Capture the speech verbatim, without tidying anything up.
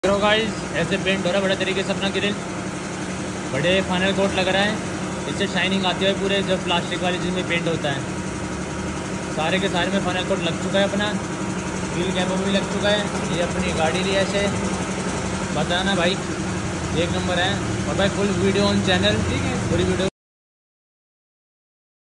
Guys ऐसे paint हो रहा है बड़े तरीके से अपना ग्रिल, बड़े फाइनल कोट लग रहा है। इससे शाइनिंग आती है पूरे, जब प्लास्टिक वाली जिसमें पेंट होता है। सारे के सारे में फाइनल कोट लग चुका है अपना, व्हील कैप भी लग चुका है। ये अपनी गाड़ी ली ऐसे बताना भाई, एक नंबर है। और भाई फुल वीडियो ऑन चैनल, ठीक है, पूरी वीडियो